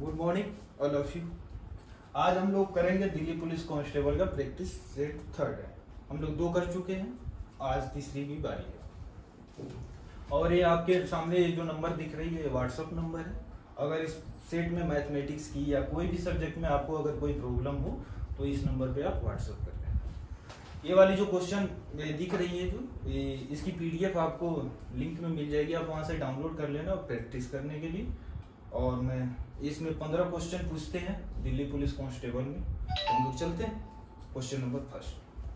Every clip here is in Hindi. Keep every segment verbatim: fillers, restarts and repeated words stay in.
Good morning all of you. आज हम लोग करेंगे दिल्ली पुलिस कांस्टेबल का प्रैक्टिस सेट थर्ड है। हम लोग दो कर चुके हैं, आज तीसरी की बारी है। और ये आपके सामने ये जो नंबर दिख रही है व्हाट्सएप नंबर है। अगर इस सेट में मैथमेटिक्स की या कोई भी सब्जेक्ट में आपको अगर कोई प्रॉब्लम हो तो इस नंबर पे आप व्हाट्सएप कर लेना। ये वाली जो क्वेश्चन दिख रही है जो ये इसकी पीडीएफ आपको लिंक में मिल जाएगी, आप वहां से डाउनलोड कर लेना प्रैक्टिस करने के लिए। और मैं इसमें पंद्रह क्वेश्चन पूछते हैं दिल्ली पुलिस कांस्टेबल में, तो हम लोग चलते हैं question number first.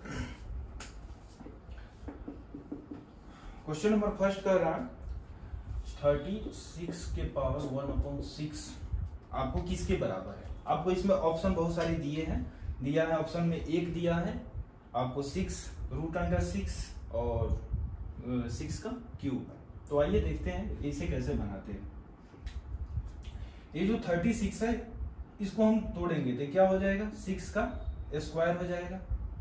Question number first कर रहा है थर्टी सिक्स के पावर वन अपॉन सिक्स आपको किसके बराबर है। आपको इसमें ऑप्शन बहुत सारे दिए हैं, दिया है ऑप्शन में एक दिया है आपको सिक्स रूट अंडर सिक्स और सिक्स का क्यूब। तो आइए देखते हैं इसे कैसे बनाते हैं। ये जो थर्टी सिक्स है इसको हम तोड़ेंगे तो क्या हो जाएगा, सिक्स का स्क्वायर हो जाएगा,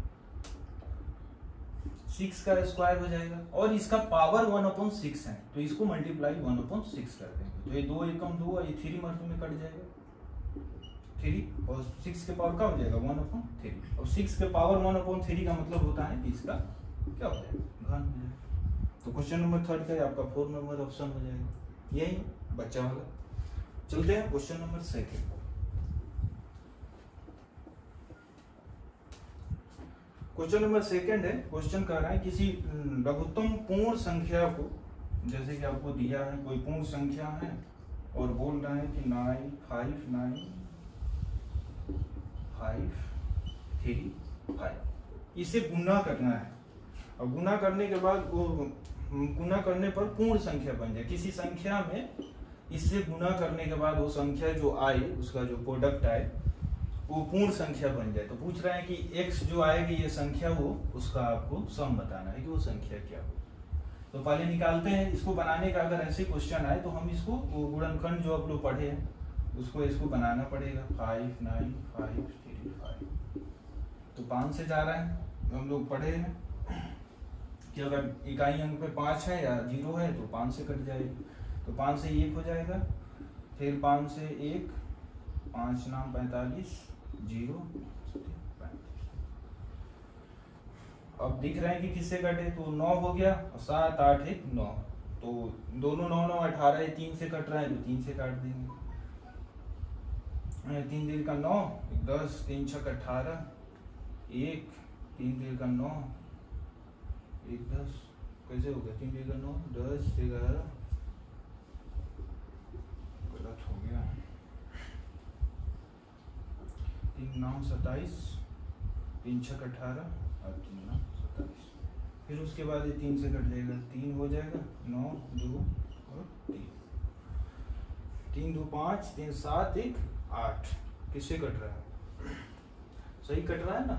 सिक्स का स्क्वायर हो जाएगा। और इसका पावर वन अपॉन सिक्स है तो इसको मल्टीप्लाई वन अपॉन सिक्स कर देंगे तो ये दो एकम दो, ये थ्री मर्द में कट जाएगा थ्री, और सिक्स के पावर का हो जाएगा वन अपॉन थ्री। और सिक्स के पावर वन अपॉन थ्री का मतलब होता है कि इसका क्या हो जाएगा, घन हो जाएगा। तो क्वेश्चन नंबर थर्ड का आपका फोर नंबर ऑप्शन हो जाएगा, यही बच्चा वाला। चलते हैं question number second. Question number second है, क्वेश्चन कह रहा है किसी लघुत्तम पूर्ण संख्या को, जैसे कि आपको दिया है कोई पूर्ण संख्या है और बोल रहा है कि nine five nine five three five, इसे गुना करना है। और गुना करने के बाद वो गुना करने पर पूर्ण संख्या बन जाए। किसी संख्या में इससे गुना करने के बाद वो संख्या जो आए, उसका जो प्रोडक्ट आए वो पूर्ण संख्या बन जाए। तो पूछ रहे हैं कि x जो आएगी ये संख्या वो उसका आपको सम बताना है कि वो संख्या क्या हो। तो पहले निकालते हैं इसको बनाने का। अगर ऐसे क्वेश्चन आए तो हम इसको वो गुणनखंड जो आप लोग पढ़े हैं उसको इसको बनाना पड़ेगा। Five nine five three five, तो पाँच से जा रहा है। हम लोग पढ़े हैं कि अगर इकाई अंक पे पाँच है या जीरो है तो पाँच से कट जाएगी, तो पाँच से एक हो जाएगा, फिर पाँच से एक, पाँच नाम पैंतालीस, जीरो पैंतीस। अब दिख रहे हैं कि किससे कटे, तो नौ हो गया और सात आठ एक नौ, तो दोनों नौ नौ अठारह है, तीन से कट रहा है तो तीन से काट देंगे। तीन दिन का नौ, दस, तीन छक अठारह, एक, तीन दिन का नौ, एक दस, कैसे हो गया, तीन दिन का नौ, दस, ग्यारह, गलत हो गया, तीन नौ सत्ताईस, तीन छक अठारह और तीन नौ सत्ताईस। फिर उसके बाद ये तीन से कट जाएगा, तीन हो जाएगा, नौ दो और तीन, तीन दो पाँच, तीन सात एक आठ। किससे कट रहा है, सही कट रहा है ना।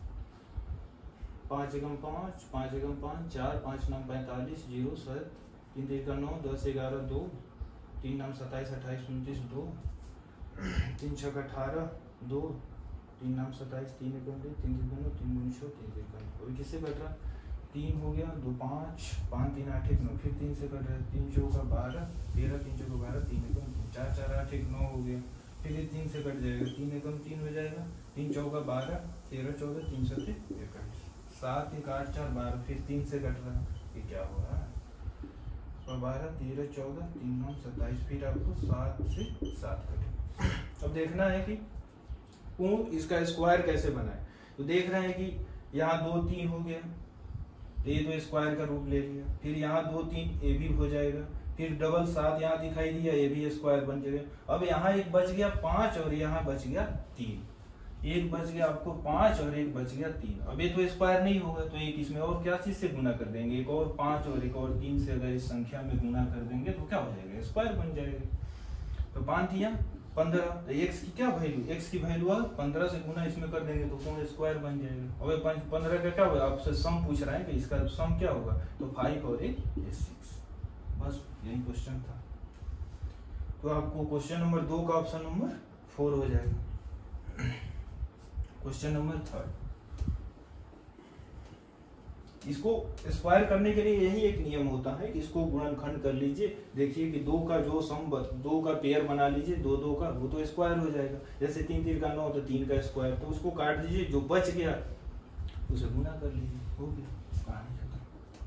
पाँच एकम पाँच, पाँच एकम पाँच, चार, पाँच नाम पैंतालीस, जीरो सात, तीन तीन का नौ, दस ग्यारह दो, तीन नाम सत्ताईस अट्ठाईस उनतीस दो, तीन छक अठारह दो, तीन नाम सत्ताईस, तीन एकम तीन, तीन तीन का नौ, तीन उन्नीस, तीन तीन का नौ। और किससे कट रहा, तीन हो गया, दो पाँच, पाँच तीन आठ एक नौ, फिर तीन से कट रहा है, तीन चौका बारह, तेरह, तीन चौका बारह, तीन एकम तीन, चार चार आठ एक नौ हो गया, फिर ये तीन से कट जाएगा, तीन एकम तीन हो जाएगा, तीन चौका बारह, तेरह चौदह, तीन सत्ते इकतीस, सात एक आठ चार बारह, फिर तीन से कट रहा है, ये क्या हो रहा है, बारह तेरह चौदह, तीन नौ सत्ताईस, फिर आपको सात से सात कटे। अब देखना है कि पूर्ण इसका स्क्वायर कैसे बनाए। तो देख रहे हैं कि यहाँ दो तीन हो गया तो ये तो स्क्वायर का रूप ले लिया, फिर यहाँ दो तीन ये भी हो जाएगा, फिर डबल सात यहाँ दिखाई दिया ये भी स्क्वायर बन जाएगा। अब यहाँ एक बच गया पाँच और यहाँ बच गया तीन, एक बच गया आपको पाँच और एक बच गया तीन। अब ये तो स्क्वायर नहीं होगा तो एक इसमें और क्या चीज से गुना कर देंगे, एक और पाँच और एक और तीन से अगर इस संख्या में गुना कर देंगे तो क्या हो जाएगा, स्क्वायर बन जाएगा। तो पाँच दिया पंद्रह, तो एक्स की क्या वैल्यू, एक्स की वैल्यू पंद्रह से गुना इसमें कर देंगे तो पूर्ण स्क्वायर बन जाएगा। और पंद्रह का क्या होगा, आपसे सम पूछ रहा है कि इसका सम क्या होगा, तो फाइव और एक सिक्स। बस यही क्वेश्चन था। तो आपको क्वेश्चन नंबर दो का ऑप्शन नंबर फोर हो जाएगा। क्वेश्चन नंबर थर्ड, इसको स्क्वायर करने के लिए यही एक नियम होता है कि इसको गुणनखंड कर लीजिए। देखिए कि दो का जो सम, दो का पेयर बना लीजिए, दो दो का, वो तो स्क्वायर हो जाएगा। जैसे तीन तीन का नौ तो तीन का स्क्वायर, तो उसको काट दीजिए, जो बच गया उसे गुना कर लीजिए, हो गया, कहानी खत्म।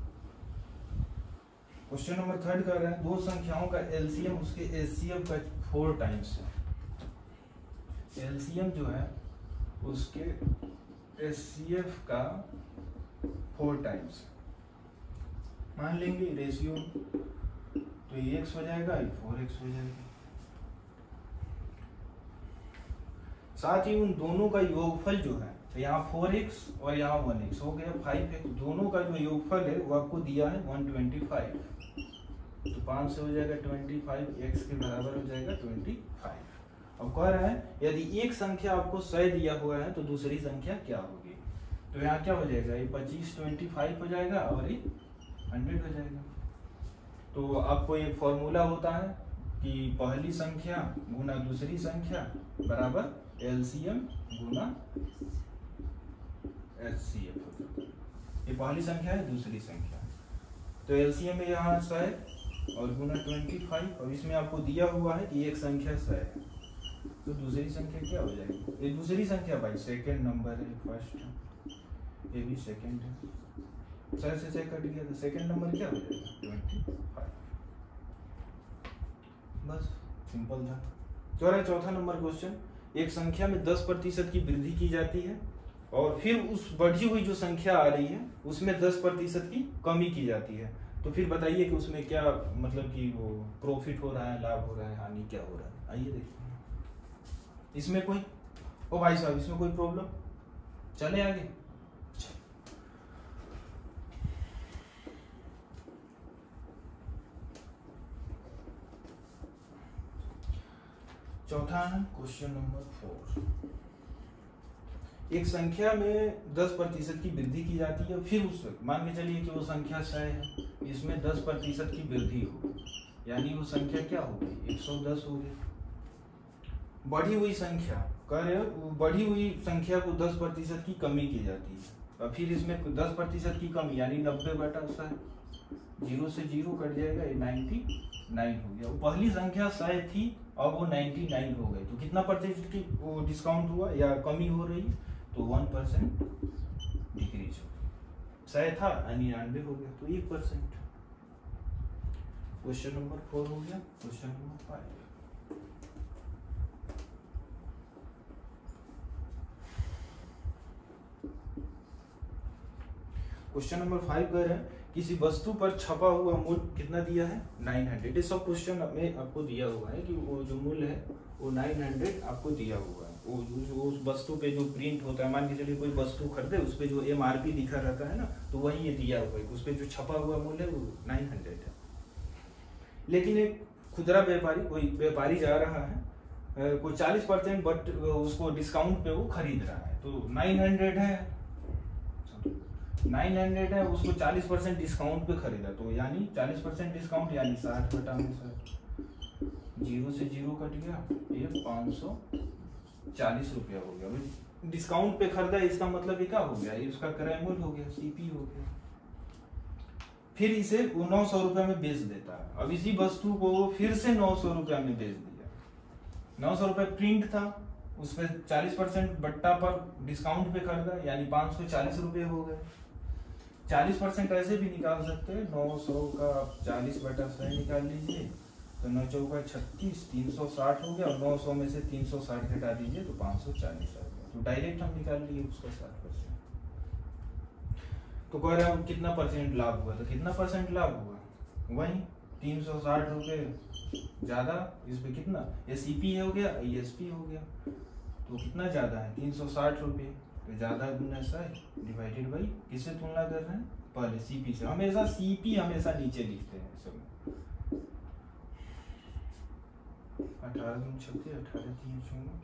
क्वेश्चन नंबर थर्ड कर रहे हैं, दो संख्याओं का एलसीएम उसके एचसीएफ का फोर टाइम्स है। एलसीएम जो है उसके एचसीएफ का फोर टाइम्स मान लेंगे रेशियो, तो ये एक्स हो जाएगा, ये फोर एक्स हो जाएगा। साथ ही उन दोनों का योगफल जो है, तो यहाँ फोर एक्स और यहाँ वन एक्स हो गया फाइव एक्स, दोनों का जो योगफल है वो आपको दिया है वन ट्वेंटी फाइव, तो पाँच से हो जाएगा ट्वेंटी फाइव, एक्स के बराबर हो जाएगा ट्वेंटी फाइव। अब कह रहा है यदि एक संख्या आपको सौ दिया हुआ है तो दूसरी संख्या क्या होगी। तो यहाँ क्या हो जाएगा, ये पच्चीस ट्वेंटी फाइव हो जाएगा और ये हंड्रेड हो जाएगा। तो आपको एक फॉर्मूला होता है कि पहली संख्या गुना दूसरी संख्या बराबर एलसीएम गुना एचसीएफ होता है। ये पहली संख्या है, दूसरी संख्या, तो एलसीएम में यहाँ सौ और गुना ट्वेंटी फाइव, और इसमें आपको दिया हुआ है कि एक संख्या सौ है, तो दूसरी संख्या क्या हो जाएगी। ये दूसरी संख्या भाई सेकंड नंबर है, फर्स्ट है, ये भी सेकंड है, सौ से चेक कट गया तो सेकंड नंबर क्या हो जाएगा ट्वेंटी फाइव। बस सिंपल था। चौथा चौथा नंबर क्वेश्चन, एक संख्या में दस प्रतिशत की वृद्धि की जाती है और फिर उस बढ़ी हुई जो संख्या आ रही है उसमें दस प्रतिशत की कमी की जाती है, तो फिर बताइए कि उसमें क्या मतलब कि वो प्रॉफिट हो रहा है, लाभ हो रहा है, हानि क्या हो रहा है। आइए देखते हैं इसमें कोई, ओ भाई साहब इसमें कोई प्रॉब्लम, चले आगे। चौथा है क्वेश्चन नंबर फोर, एक संख्या में दस प्रतिशत की वृद्धि की जाती है, फिर उस मान के चलिए कि वो संख्या सौ है, इसमें दस प्रतिशत की वृद्धि हो, यानी वो संख्या क्या हो गई एक सौ दस हो गई। बढ़ी हुई संख्या कह रहे हो, बढ़ी हुई संख्या को दस प्रतिशत की कमी की जाती है, और फिर इसमें दस प्रतिशत की कमी यानी नब्बे बटा सौ, जीरो से जीरो कट जाएगा, ये नाइन्टी नाइन हो गया। वो पहली संख्या सौ थी अब वो नाइन्टी नाइन हो गई, तो कितना परसेंट की वो डिस्काउंट हुआ या कमी हो रही, तो वन परसेंट डिक्रीज हो गया। सौ था निन्यानवे हो गया, तो एक परसेंट। क्वेश्चन नंबर फोर हो गया। Question number five, question number five कह रहे हैं किसी वस्तु पर छपा हुआ मूल्य कितना दिया है नाइन हंड्रेड। ये सब क्वेश्चन में आपको दिया हुआ है कि वो जो मूल्य है वो नाइन हंड्रेड आपको दिया हुआ है। वो जो उस वस्तु पे जो प्रिंट होता है, मान के चलिए कोई वस्तु खरीदे उस पे जो एमआरपी लिखा रहता है ना, तो वही ये दिया हुआ है, उस पे जो छपा हुआ मूल्य है वो नाइन हंड्रेड है। लेकिन एक खुदरा व्यापारी, कोई व्यापारी जा रहा है, कोई चालीस परसेंट बट उसको डिस्काउंट पे वो खरीद रहा है, तो नाइन हंड्रेड है नाइन हंड्रेड है, उसको चालीस परसेंट डिस्काउंट पे खरीदा, तो यानी चालीस परसेंट डिस्काउंट यानी साठ बटा में सर, जीरो से जीरो कट गया, ये पाँच सौ चालीस रुपया हो गया। डिस्काउंट पे खरीदा, इसका मतलब ये क्या हो गया, ये उसका क्रय मूल्य हो गया, सीपी हो गया। फिर इसे वो नौ सौ रुपया में बेच देता है। अब इसी वस्तु को फिर से नौ सौ रुपया में बेच दिया, नौ सौ रुपया प्रिंट था, उस पर चालीस परसेंट बट्टा पर डिस्काउंट पे खरीदा, यानी पाँच सौ चालीस रुपये हो गए। चालीस परसेंट ऐसे भी निकाल सकते हैं, नौ सौ का चालीस बटा सौ निकाल लीजिए, तो नौ चौका छत्तीस, तीन सौ साठ हो गया, और नौ सौ में से तीन सौ साठ घटा दीजिए तो पाँच सौ चालीस आ गया, तो डायरेक्ट हम निकाल लिए उसका साठ परसेंट। तो कह रहे हैं कितना परसेंट लाभ हुआ, तो कितना परसेंट लाभ हुआ, वही तीन सौ साठ रुपये ज्यादा, इस पे कितना ये सीपी हो गया, ईएसपी हो गया, तो कितना ज्यादा है तीन सौ साठ रुपये, तो ज्यादा गुना सौ डिवाइडेड बाई किससे तुलना कर रहे हैं, पहले सीपी से। हमेशा सीपी हमेशा नीचे लिखते हैं सब। अठारह दूनी छत्तीस, अठारह तीन चौवन,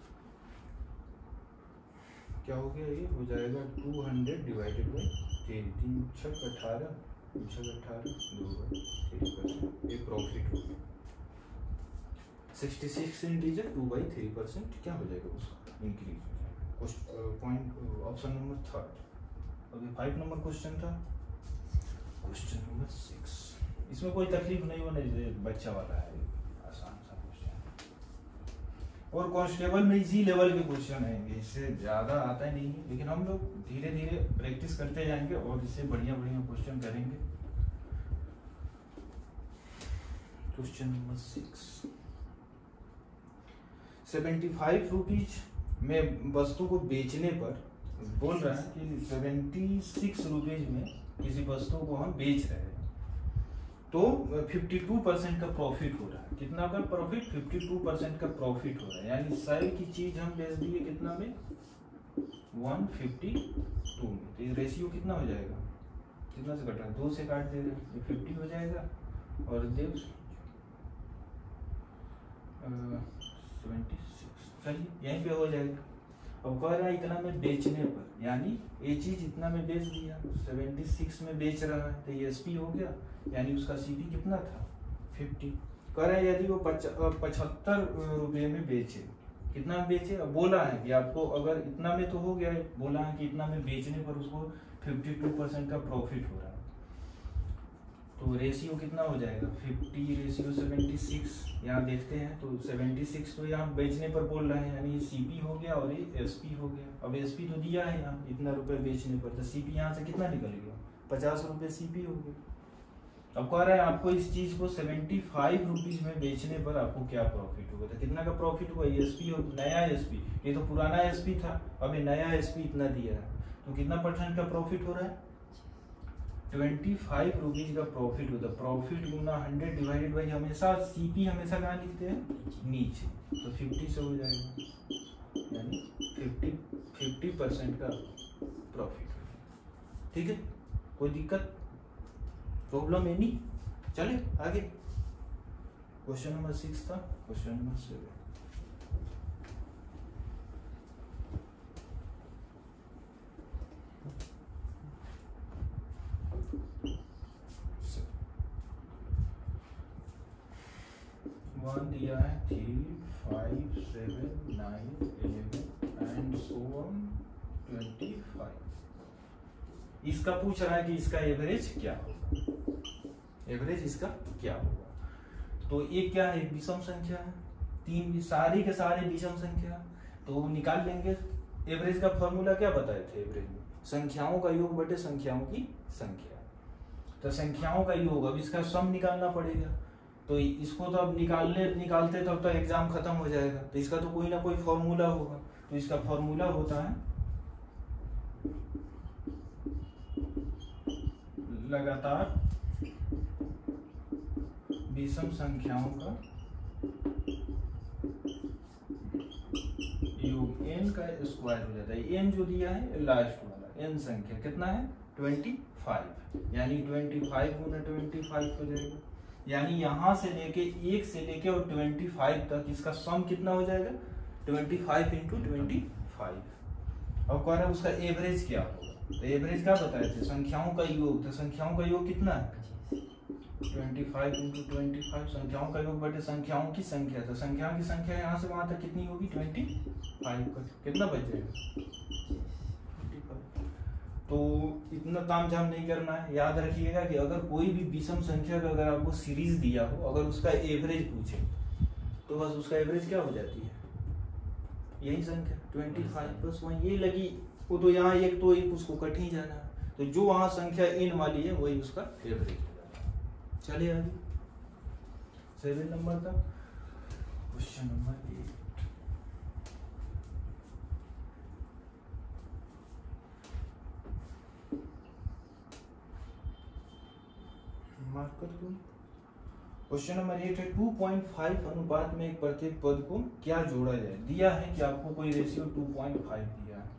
क्या हो गया, ये हो जाएगा टू हंड्रेड डिवाइडेड बाई तीन, तीन छक अठारह, तीन छक अठारह, दो थ्री परसेंट, ये प्रॉफिट हो गया। Sixty six integer two by three percent क्या हो जाएगा, उसका इंक्रीज हो जाएगा। Point option number third. अभी फाइव नंबर क्वेश्चन था, क्वेश्चन नंबर सिक्स। इसमें कोई तकलीफ नहीं होने दे, बच्चा वाला है, आसान सा क्वेश्चन और कांस्टेबल में इजी लेवल के क्वेश्चन आएंगे, इससे ज्यादा आता ही नहीं है, लेकिन हम लोग धीरे धीरे प्रैक्टिस करते जाएंगे और इससे बढ़िया बढ़िया क्वेश्चन करेंगे। Question number six, seventy five rupees में वस्तु को बेचने पर बोल रहा है कि सेवेंटी सिक्स रुपीज में किसी वस्तु को हम बेच रहे हैं तो बावन परसेंट का प्रॉफिट हो रहा है। कितना का प्रॉफिट? बावन परसेंट का प्रॉफिट हो रहा है, यानी सौ की चीज हम बेच दिए कितना में? एक सौ बावन में। तो ये रेशियो कितना हो जाएगा? कितना से कट रहा है? दो से काट दे रहे हैं, ये पचास हो जाएगा और देव सेवेंटी सिक्स, चलिए यहीं पे हो जाएगा। अब कह रहा है इतना में बेचने पर, यानी ये चीज इतना में बेच दिया, छिहत्तर में बेच रहा है तो ये एसपी हो गया, यानी उसका सीपी कितना था? पचास। कह रहा है यदि वो पचहत्तर रुपये में बेचे, कितना में बेचे? अब बोला है कि आपको अगर इतना में तो हो गया, बोला है कि इतना में बेचने पर उसको बावन परसेंट का प्रॉफिट हो रहा है, तो रेशियो कितना हो जाएगा? पचास रेशियो छिहत्तर। यहाँ देखते हैं तो छिहत्तर तो यहाँ बेचने पर बोल रहे हैं, यानी सीपी हो गया और ये एसपी हो गया। अब एसपी तो दिया है यहाँ इतना रुपए बेचने पर, तो सीपी यहाँ से कितना निकल गया? पचास रुपए सीपी हो गया। अब कह रहा है आपको इस चीज को सेवेंटी फाइव रुपीज में बेचने पर आपको क्या प्रॉफिट होगा? तो कितना का प्रॉफिट हुआ? एसपी और नया एसपी, ये तो पुराना एसपी था, अब ये नया एसपी इतना दिया है, तो कितना परसेंट का प्रॉफिट हो रहा है? ट्वेंटी फाइव रुपीज का प्रॉफिट होता है। प्रॉफिट गुना हंड्रेड डिवाइडेड बाई, हमेशा सीपी हमेशा कहाँ लिखते हैं? नीचे, तो फिफ्टी से हो जाएगा, यानी फिफ्टी फिफ्टी परसेंट का प्रॉफिट। ठीक है, कोई दिक्कत प्रॉब्लम है नहीं? चले आगे। क्वेश्चन नंबर सिक्स था, क्वेश्चन नंबर सेवन। वन दिया है three five seven nine eleven and so on twenty five. इसका पूछ रहा है कि इसका एवरेज क्या होगा, एवरेज इसका क्या होगा। तो ये क्या है? विषम संख्या है, तीन भी सारे के सारे विषम संख्या, तो निकाल लेंगे। एवरेज का फॉर्मूला क्या बताए थे? एवरेज में संख्याओं का योग बटे संख्याओं की संख्या, तो संख्याओं का योग, अब इसका सम निकालना पड़ेगा, तो इसको तो अब निकालने निकालते तब तो एग्जाम खत्म हो जाएगा, तो इसका तो कोई ना कोई फॉर्मूला होगा। तो इसका फॉर्मूला होता है लगातार विषम संख्याओं का योग, एन का स्क्वायर हो जाता है। एन जो दिया है लास्ट वाला, एन संख्या कितना है? ट्वेंटी फाइव, यानी ट्वेंटी फाइव गुना ट्वेंटी फाइव हो जाएगा, यानी यहां से लेके एक से लेके और ट्वेंटी फाइव तक इसका सम कितना हो जाएगा? Twenty five into twenty five. अब कह रहा है उसका एवरेज क्या होगा, तो एवरेज क्या बताए थे? संख्याओं का योग, तो संख्याओं का योग कितना है? Twenty five into twenty five, संख्याओं का योग बटे संख्याओं की संख्या, तो संख्याओं की संख्या यहाँ से वहां तक कितनी होगी? ट्वेंटी फाइव का कितना बच जाएगा? तो इतना तामझाम नहीं करना है, याद रखिएगा कि अगर कोई भी विषम संख्या का अगर आपको सीरीज दिया हो, अगर उसका एवरेज पूछे तो बस उसका एवरेज क्या हो जाती है? यही संख्या ट्वेंटी फाइव प्लस वन, ये लगी वो, तो यहाँ एक तो एक उसको कट ही जाना है, तो जो वहां संख्या इन वाली है वही उसका एवरेज हो जाता है। चलिए आगे, सेवन नंबर का question number eight. Question number eight है, टू पॉइंट फाइव अनुपात में एक प्रत्येक पद को क्या जोड़ा जाए। दिया है कि आपको कोई रेशियो टू पॉइंट फाइव दिया है,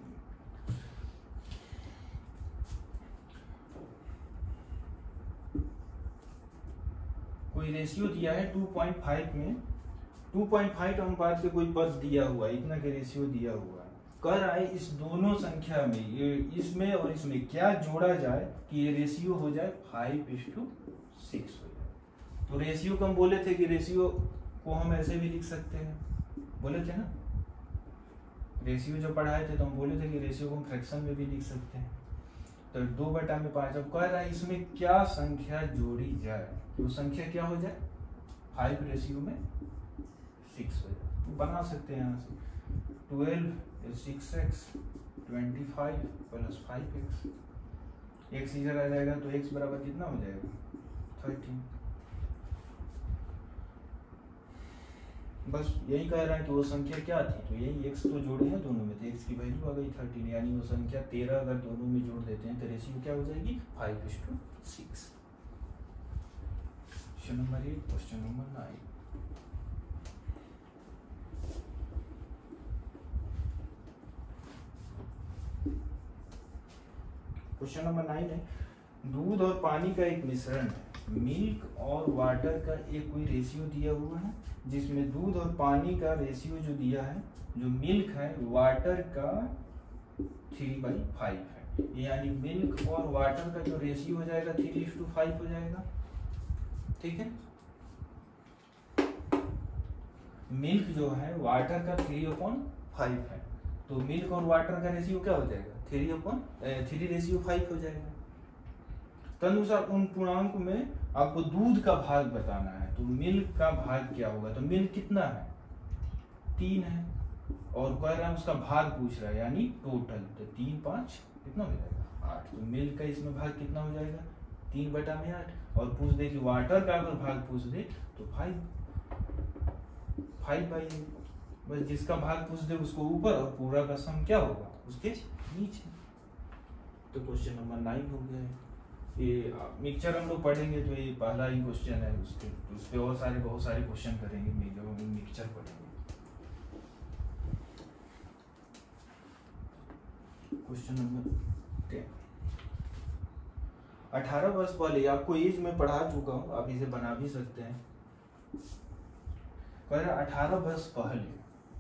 कोई रेशियो दिया है टू पॉइंट फाइव में, टू पॉइंट फाइव अनुपात के कोई पद दिया हुआ है, इतना के रेशियो दिया हुआ है। कह रहा है इस दोनों संख्या में, ये इसमें और इसमें क्या जोड़ा जाए कि ये रेशियो हो जाए फाइव इज टू सिक्स हो जाए। तो रेशियो को हम बोले थे कि रेशियो को हम ऐसे भी लिख सकते हैं, बोले थे ना, रेशियो जो पढ़ाए थे तो हम बोले थे कि रेशियो को हम फ्रैक्शन में भी लिख सकते हैं। तो दो बटा में पांच। अब कह रहा है इसमें क्या संख्या जोड़ी जाए, वो संख्या क्या हो जाए, फाइव रेशियो में सिक्स हो जाए। तो बना सकते हैं यहाँ से twelve six x twenty five plus five x, x इधर आ जाएगा तो एक्स बराबर कितना हो जाएगा, थर्टीन। बस यही कह रहा है कि वो संख्या क्या थी, तो यही एक्स तो जोड़े हैं दोनों में, तो एक्स की वैल्यू आ गई थर्टीन, यानी वो संख्या तेरह अगर दोनों में जोड़ देते हैं तो रेशियो क्या हो जाएगी, five is two six. Question number eight. Question number nine, question number nine है, दूध और पानी का एक मिश्रण है, मिल्क और वाटर का एक कोई रेशियो दिया हुआ है, जिसमें दूध और पानी का रेशियो जो दिया है, जो मिल्क है वाटर का थ्री बाई फाइव है, यानी मिल्क और वाटर का जो रेशियो हो जाएगा थ्री इज टू फाइव हो जाएगा। ठीक है, मिल्क जो है वाटर का थ्री अपॉन फाइव है, तो मिल्क और वाटर का रेशियो क्या हो जाएगा, three upon three ratio five हो जाएगा। तदनुसार उन पूर्णांक में आपको दूध का भाग बताना है, तो मिल्क का भाग क्या होगा, तो मिल्क कितना है, तीन है, और कह रहा है उसका भाग पूछ रहा है, यानी टोटल, तो तीन पांच कितना हो जाएगा, आठ। तो मिल्क का इसमें भाग कितना हो जाएगा, तीन बटा में आठ, और पूछ दे कि वाटर का अगर भाग पूछ दे तो फाइव फाइव बाई एट। बस जिसका भाग पूछ दे उसको ऊपर और पूरा का सम क्या होगा उसके नीचे। तो क्वेश्चन नंबर नाइन हो गया है। ये मिक्सचर हम लोग पढ़ेंगे तो ये पहला ही क्वेश्चन है, उसके उस पे और सारे बहुत सारे क्वेश्चन करेंगे जब हम मिक्सचर पढ़ेंगे। क्वेश्चन नंबर टेन, अठारह वर्ष पहले, आपको एज में पढ़ा चुका हूँ, आप इसे बना भी सकते हैं। कह रहा अठारह वर्ष पहले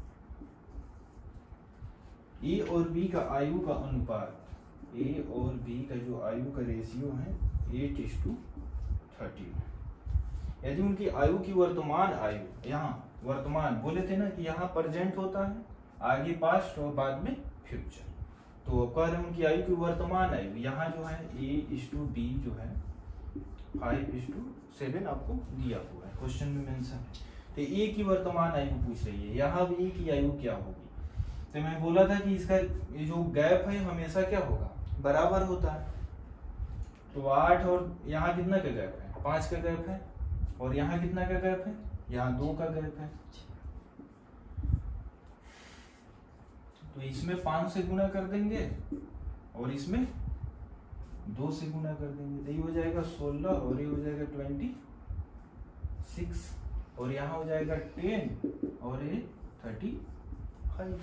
ए और बी का आयु का अनुपात, ए और बी का जो आयु का रेशियो है एट इज टू थर्टीन। यदि उनकी आयु की वर्तमान आयु, यहाँ वर्तमान बोले थे ना कि यहाँ प्रेजेंट होता है, आगे पास्ट और बाद में फ्यूचर, तो कह रहे हैं उनकी आयु की वर्तमान आयु, यहाँ जो है ए इज टू बी जो है फाइव इज टू सेवन आपको दिया हुआ है, क्वेश्चन में मेंशन है। तो ए की वर्तमान आयु पूछ रही है, यहाँ भी ए की आयु क्या होगी, तो मैं बोला था कि इसका ये जो गैप है हमेशा क्या होगा, बराबर होता है। तो आठ और यहाँ कितना का गैप है, पांच का गैप है, और यहाँ कितना का गैप है, यहाँ दो का गैप है, तो इसमें पांच से गुना कर देंगे और इसमें दो से गुना कर देंगे, तो ये हो जाएगा सोलह और ये हो जाएगा ट्वेंटी सिक्स, और यहाँ हो जाएगा टेन और ये थर्टी फाइव,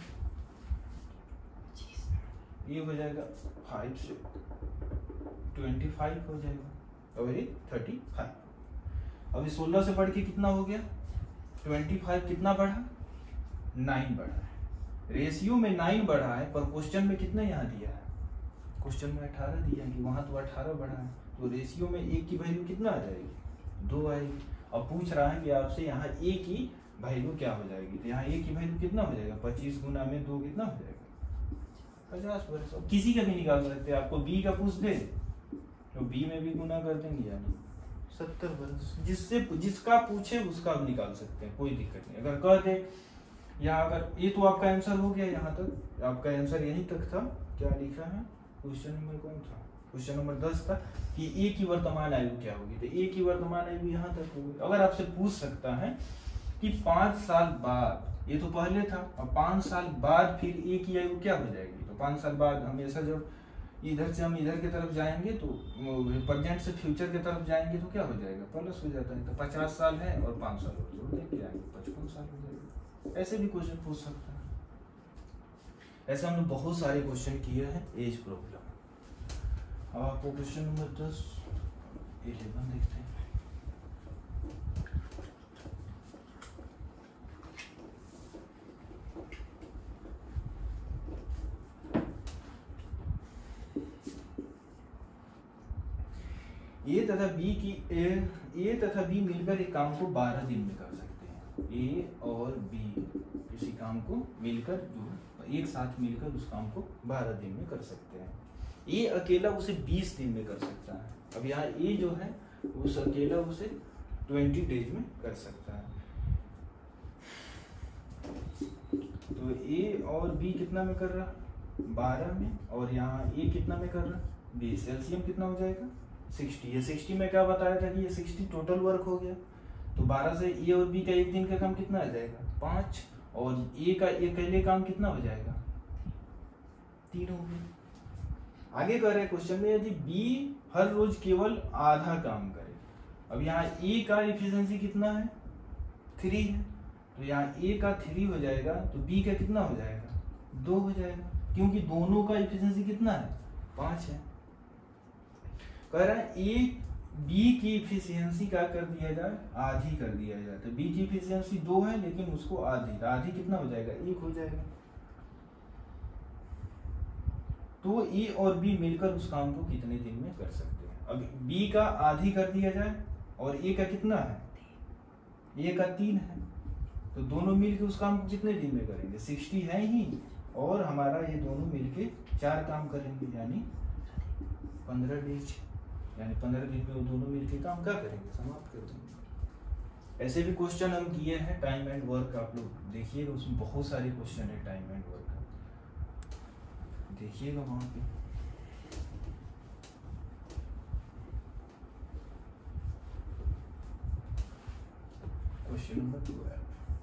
ये हो जाएगा फाइव से ट्वेंटी फाइव हो जाएगा और ये थर्टी फाइव। अभी सोलह से बढ़ के कितना हो गया, ट्वेंटी फाइव कितना बढ़ा, नाइन बढ़ा है, रेशियो में नाइन बढ़ा है, पर क्वेश्चन में कितना यहाँ दिया है, क्वेश्चन में अठारह दिया है कि वहां तो अठारह बढ़ा है, तो रेशियो में एक की वैल्यू कितना आ जाएगी, दो आएगी। अब पूछ रहा है कि आपसे यहाँ ए की वैल्यू क्या हो जाएगी, तो यहाँ ए की वैल्यू कितना हो जाएगा, पच्चीस गुना में दो कितना हो जाएगा, पचास वर्ष। किसी का भी निकाल सकते हैं, आपको बी का पूछ दे तो बी में भी गुना कर देंगे, यानी सत्तर वर्ष, जिससे जिसका पूछे उसका आप निकाल सकते हैं, कोई दिक्कत नहीं। अगर कह दे यहाँ, अगर ये तो आपका आंसर हो गया, यहाँ तक आपका आंसर यहीं तक था। क्या लिखा है, क्वेश्चन नंबर कौन था, क्वेश्चन नंबर दस था कि ए की वर्तमान आयु क्या होगी, तो ए की वर्तमान आयु यहाँ तक होगी। अगर आपसे पूछ सकता है कि पांच साल बाद, ये तो पहले था, और पांच साल बाद फिर ए की आयु क्या हो जाएगी, तो पांच साल बाद हमेशा जब इधर से हम इधर की तरफ जाएंगे तो प्रेजेंट से फ्यूचर की तरफ जाएंगे तो क्या हो जाएगा, प्लस हो जाता है, तो पचास साल है और पांच साल और जोड़ देंगे आएंगे पचपन साल हो जाएगा। ऐसे भी क्वेश्चन पूछ सकता है, ऐसे हमने बहुत सारे क्वेश्चन किए हैं एज प्रॉब्लम। अब आपको क्वेश्चन नंबर दस इलेवन देखते हैं। ए तथा बी की ए, ए तथा बी मिलकर एक काम को बारह दिन में कर सकते हैं। ए और बी किसी काम को मिलकर जो एक साथ मिलकर उस काम को बारह दिन में कर सकते हैं। ए अकेला उसे बीस दिन में कर सकता है। अब यहाँ ए जो है उस अकेला उसे ट्वेंटी डेज में कर सकता है। तो ए और बी कितना में कर रहा, बारह में, और यहाँ ए कितना में कर रहा, बीस। एलसीएम कितना हो जाएगा, सिक्सटी। ये सिक्सटी में क्या बताया था कि ये सिक्सटी टोटल वर्क हो गया। तो बारह से ए और बी का एक दिन का काम कितना आ जाएगा, पाँच, और ए का एक अकेले काम कितना हो जाएगा, तीन हो गया। आगे कह रहे हैं क्वेश्चन में, यदि बी हर रोज केवल आधा काम करे। अब यहाँ ए का एफिशिएंसी कितना है, थ्री है, तो यहाँ ए का थ्री हो जाएगा, तो बी का कितना हो जाएगा, दो हो जाएगा, क्योंकि दोनों का एफिशिएंसी कितना है, पांच है। कह रहा है ए बी की एफिशिएंसी क्या कर दिया जाए, आधी कर दिया जाए। तो बी की एफिशिएंसी दो है, लेकिन उसको आधी, आधी कितना हो जाएगा, एक हो जाएगा। तो ए और बी मिलकर उस काम को कितने दिन में कर सकते हैं। अब बी का आधी कर दिया जाए, और ए का कितना है, ए का तीन है, तो दोनों मिलकर उस काम को कितने दिन में करेंगे, सिक्सटी है ही, और हमारा ये दोनों मिलके चार काम करेंगे, यानी पंद्रह डेज, यानी पंद्रह दिन में वो दोनों मिलके काम क्या करेंगे, समाप्त कर देंगे। ऐसे भी क्वेश्चन हम किए हैं टाइम एंड वर्क, आप लोग देखिएगा, उसमें बहुत सारे क्वेश्चन है टाइम एंड वर्क, देखिएगा वहां पे। क्वेश्चन नंबर ट्वेल्व,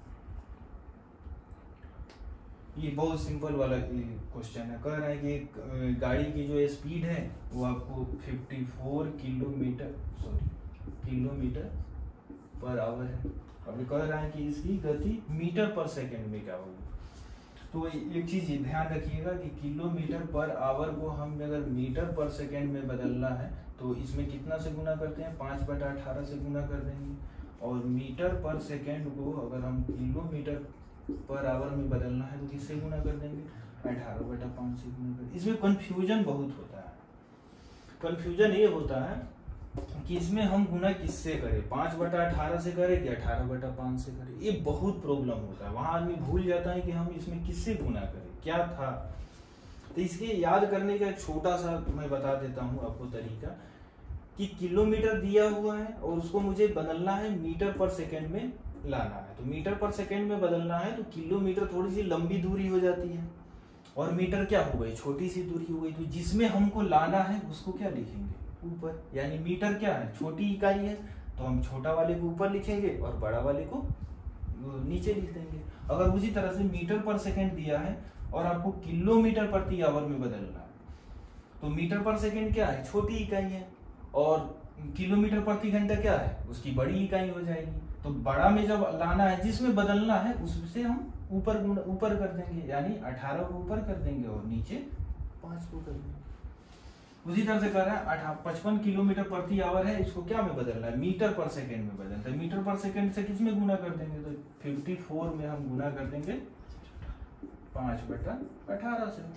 ये बहुत सिंपल वाला क्वेश्चन है। कह रहा है कि एक गाड़ी की जो स्पीड है वो आपको चौवन kilometre sorry kilometre per hour है। अब कह रहा है कि इसकी गति मीटर पर सेकंड में क्या होगी। तो एक चीज ध्यान रखिएगा कि किलोमीटर पर आवर को हम अगर मीटर पर सेकंड में बदलना है तो इसमें कितना से गुना करते हैं, पाँच बटा अठारह से गुना कर देंगे, और मीटर पर सेकंड को अगर हम किलोमीटर पर आवर में बदलना है तो किससे गुना कर देंगे, अठारह बटा पाँच से गुना कर। इसमें कंफ्यूजन बहुत होता है। कंफ्यूजन ये होता है कि इसमें हम गुना किससे करें, पाँच बटा अठारह से करें कि अठारह बटा पाँच से करें, ये बहुत प्रॉब्लम होता है। वहां आदमी भूल जाता है कि हम इसमें किससे गुना करें, क्या था। तो इसके याद करने का एक छोटा सा मैं बता देता हूँ आपको तरीका, कि किलोमीटर दिया हुआ है और उसको मुझे बदलना है मीटर पर सेकेंड में लाना है। तो मीटर पर सेकेंड में बदलना है तो किलोमीटर थोड़ी सी लंबी दूरी हो जाती है, और मीटर क्या हो गई, छोटी सी दूरी हो गई। तो जिसमें हमको लाना है उसको क्या लिखेंगे, ऊपर, यानी मीटर क्या है, छोटी इकाई है, तो हम छोटा वाले को ऊपर लिखेंगे और बड़ा वाले को नीचे लिख देंगे। अगर उसी तरह से मीटर पर सेकंड दिया है और आपको किलोमीटर प्रति आवर में बदलना है, तो मीटर पर सेकंड क्या है, छोटी इकाई है, और किलोमीटर प्रति घंटा क्या है, उसकी बड़ी इकाई हो जाएगी। तो बड़ा में जब लाना है, जिसमें बदलना है उससे हम ऊपर ऊपर कर देंगे, यानी अठारह को ऊपर कर देंगे और नीचे पांच को कर देंगे। उसी तरह से कर रहा है पचपन किलोमीटर प्रति आवर है, इसको क्या में बदलना है, मीटर पर सेकंड में बदलना है। मीटर पर सेकंड से किस में गुना कर देंगे, तो चौवन में हम गुना कर देंगे पांच बटा अठारह से।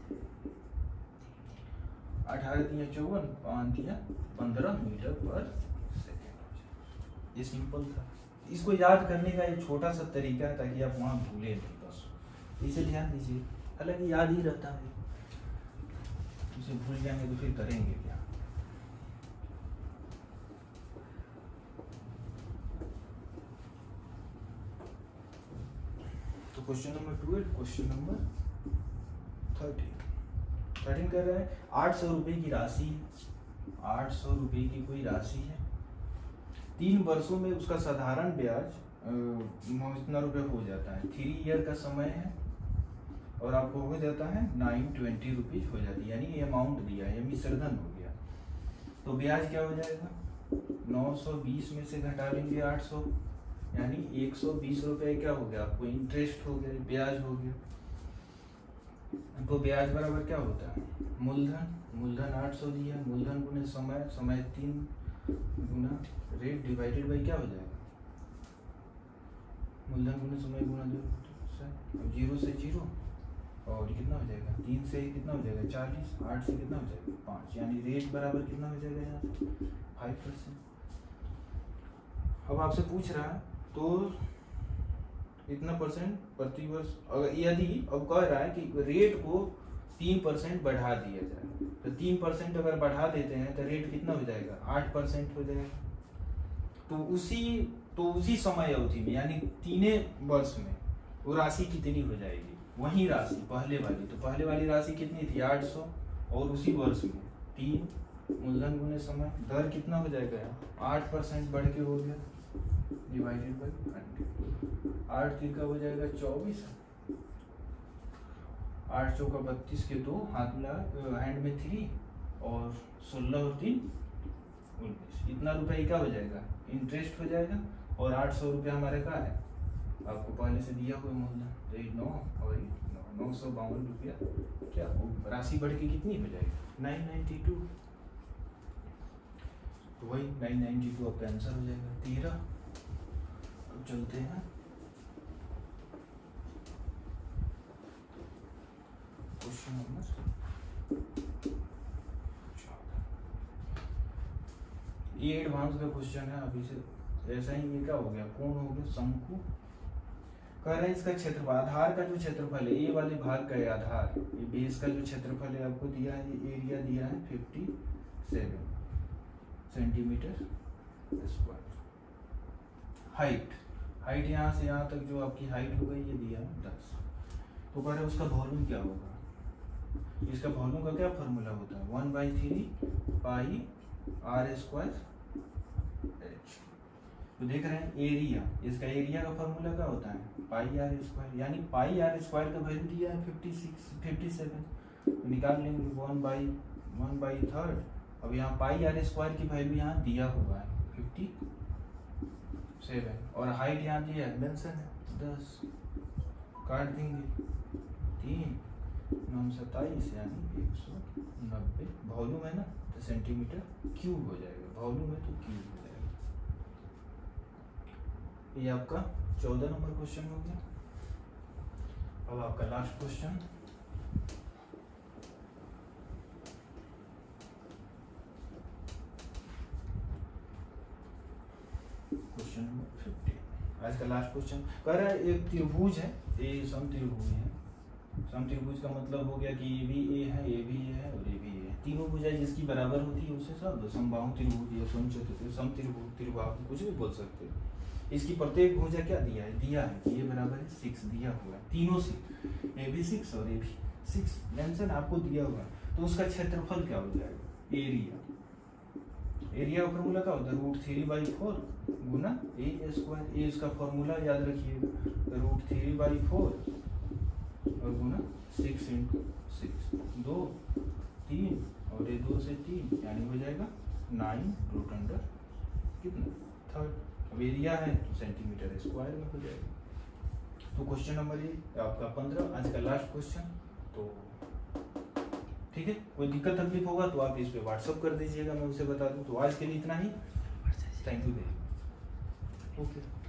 अठारह दिया चौवन, पांच दिया पंद्रह मीटर पर सेकंड। ये सिंपल था। इसको याद करने का एक छोटा सा तरीका है ताकि आप वहां भूले नहीं, बस इसे ध्यान दीजिए। हालांकि याद ही रहता है, इसे भूल जाएंगे तो फिर करेंगे क्या। तो question number twelve, question number thirteen thirteen कर रहा है आठ सौ रुपए की राशि, आठ सौ रुपए की कोई राशि है, तीन वर्षों में उसका साधारण ब्याज इतना रुपए हो जाता है, थ्री ईयर का समय है, और आपको हो जाता है नाइन ट्वेंटी रुपीज हो जाती है, यानी ये अमाउंट दिया है, ये मिश्रधन हो गया। तो ब्याज क्या हो जाएगा, नौ सौ बीस में से घटा लेंगे आठ सौ, यानी एक सौ बीस रुपए क्या हो गया, आपको इंटरेस्ट हो गया, ब्याज हो गया। तो ब्याज बराबर क्या होता है, मूलधन, मूलधन आठ सौ दिया, मूलधन गुने समय, समय तीन गुना रेट डिवाइडेड बाई क्या हो जाएगा, मूलधन गुने समय गुना दो, जीरो से जीरो, और कितना हो जाएगा, तीन से कितना हो जाएगा चालीस, आठ से कितना हो जाएगा पाँच, यानी रेट बराबर कितना हो जाएगा यहाँ से फाइव परसेंट। अब आपसे पूछ रहा है तो इतना परसेंट प्रति वर्ष, अगर यदि अब कह रहा है कि रेट को तीन परसेंट बढ़ा दिया जाए, तो तीन परसेंट अगर बढ़ा देते हैं तो रेट कितना हो जाएगा, आठ परसेंट हो जाएगा। तो उसी तो उसी समय अवधि में यानी तीने वर्ष में वो राशि कितनी हो जाएगी, वही राशि पहले वाली, तो पहले वाली राशि कितनी थी आठ सौ, और उसी वर्ष में तीन मूलधन गुने समय, दर कितना हो जाएगा यार, आठ परसेंट बढ़ के हो गया डिवाइडेड बाई हंड्रेड, आठ तीन का हो जाएगा चौबीस, आठ चौका बत्तीस के दो हाथ मिला हैंड में थ्री, और सोलह और तीन उन्नीस, इतना रुपये क्या हो जाएगा, इंटरेस्ट हो जाएगा। और आठ सौ रुपया हमारे का है, आपको पहले से दिया हुआ मूलधन, तो ये नौ और ये नौ, नौ सौ बावन रुपया क्या वो राशि बढ़ के कितनी हो जाएगी, नाइन नाइन्टी टू, तो वही नाइन नाइन्टी टू आपका आंसर हो जाएगा तेरह। अब चलते हैं क्वेश्चन नंबर ये एडवांस का क्वेश्चन है। अभी से ऐसा ही ये क्या हो गया, कोण हो गया शंकु, कह रहे हैं इसका क्षेत्रफल, आधार का जो क्षेत्रफल है, ए वाले भाग का है आधार, ये बेस का जो क्षेत्रफल है आपको दिया है, ये एरिया दिया है fifty seven centimetre square. Height, height यहाँ से यहाँ तक जो आपकी हाइट हो गई ये दिया है दस, तो कह रहे हैं उसका वॉल्यूम क्या होगा, इसका वॉल्यूम का क्या फॉर्मूला होता है, one by three pi r square h. तो देख रहे हैं एरिया, इसका एरिया का फॉर्मूला क्या होता है, पाई आर स्क्वायर, यानी पाई आर स्क्वायर का वैल्यू दिया है फिफ्टी सिक्स फिफ्टी सेवन, तो निकाल लेंगे one by one by third. अब यहाँ पाई आर स्क्वायर की वैल्यू यहाँ दिया हुआ है फिफ्टी सेवन, और हाइट यहाँ दिया है मेंशन है दस, काट देंगे तीन नौ सत्ताईस यानी एक सौ नब्बे, वॉल्यूम है ना तो सेंटीमीटर क्यूब हो जाएगा, वॉल्यूम है तो क्यूब हो जाएगा। ये आपका चौदह नंबर क्वेश्चन हो गया। अब आपका last question, question number fifty, आज का लास्ट क्वेश्चन कह रहा है एक त्रिभुज है, ये सम त्रिभुज है, सम त्रिभुज का मतलब हो गया कि ये भी ए है, ये भी ए है और ये भी ए है, तीनों भुजाएं जिसकी बराबर होती है उसे सब समबाहु त्रिभुज या समचतुर्भुज सम त्रिभुज त्रिबाहु कुछ भी बोल सकते हैं। इसकी प्रत्येक भुजा क्या दिया है, दिया है कि ये बराबर है सिक्स दिया हुआ है, तीनों से ए भी सिक्स और ए भी सिक्स मेंशन आपको दिया हुआ है, तो उसका क्षेत्रफल क्या हो जाएगा, एरिया, एरिया का फॉर्मूला क्या होता है, रूट थ्री बाई फोर गुना ए स्क्वायर, ए इसका फॉर्मूला याद रखिएगा, रूट थ्री बाई फोर और गुना सिक्स इंटू सिक्स, दो तीन और ये दो से तीन यानी हो जाएगा नाइन रूट अंडर कितना थर्ड। अब एरिया है तो सेंटीमीटर स्क्वायर में हो जाएगा। तो क्वेश्चन नंबर ये आपका पंद्रह, आज का लास्ट क्वेश्चन। तो ठीक है, कोई दिक्कत तकलीफ होगा तो आप इस पे व्हाट्सअप कर दीजिएगा, मैं उसे बता दूं। तो आज के लिए इतना ही, thank you very much, okay.